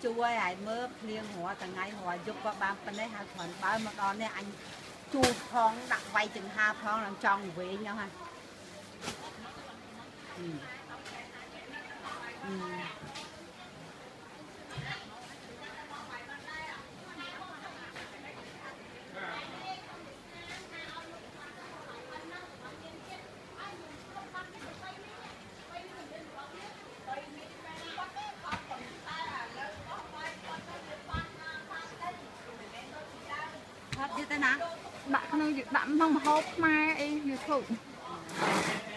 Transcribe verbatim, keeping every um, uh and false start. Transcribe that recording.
chú ơi ai mơ liền hóa cả ngày hóa giúp qua ba phần đấy hai phần bao mà đó này anh chu phong đặt vay chừng hai phong làm tròn với nhau ha ừ. Ừ. Hấp như thế nào? Bạn không đậm không hộp mai ấy YouTube